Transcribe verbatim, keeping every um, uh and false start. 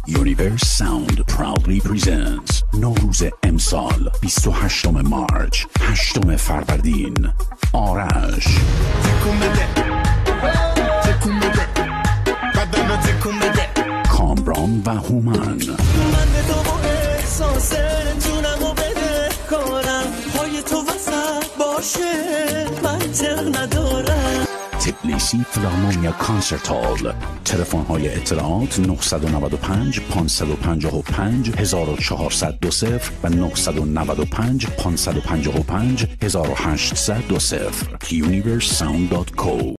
Universesound proudly presents نوروز امسال بیست و هشتم مارچ، هشتم فروردین. آرش کامران و هومن. من به تو احساس جونمو بده کارم پای تو وسط باشه منطق ندارم. تبلیسی فیلارمونیا کانسرت هال. تلفن های اطلاعات نه نه پنج پنج پنج پنج چهار چهار دو صفر و نه نه پنج پنج پنج پنج هزار و هشتصد و دو صفر. universesound دات کو